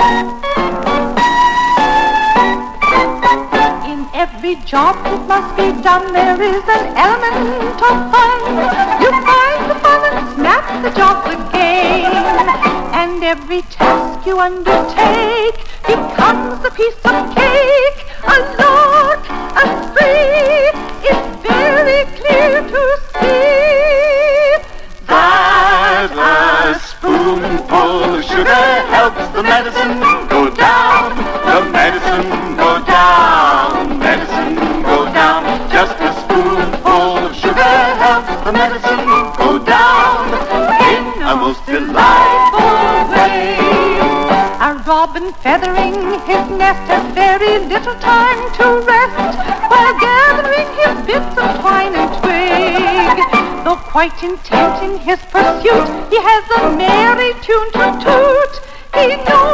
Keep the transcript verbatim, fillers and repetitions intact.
Every job that must be done, there is an element of fun. You find the fun and snap the job again. And every task you undertake becomes a piece of cake. A lark, a spree, is very clear to see. That a spoonful of sugar helps the medicine go down. The medicine go down. Medicine go down. Just a spoonful of sugar helps the medicine go down in a most delightful way. A robin feathering his nest has very little time to rest while gathering his bits of twine and twig. Though quite intent in his pursuit, he has a merry tune to toot. He knows